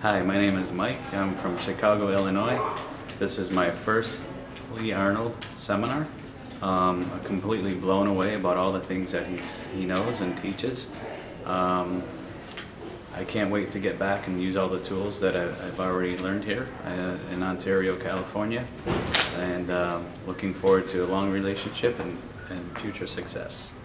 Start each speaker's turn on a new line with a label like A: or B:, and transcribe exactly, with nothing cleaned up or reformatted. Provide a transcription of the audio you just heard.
A: Hi, my name is Mike. I'm from Chicago, Illinois. This is my first Lee Arnold seminar. Um, I'm completely blown away about all the things that he's, he knows and teaches. Um, I can't wait to get back and use all the tools that I've, I've already learned here uh, in Ontario, California, and um, looking forward to a long relationship and, and future success.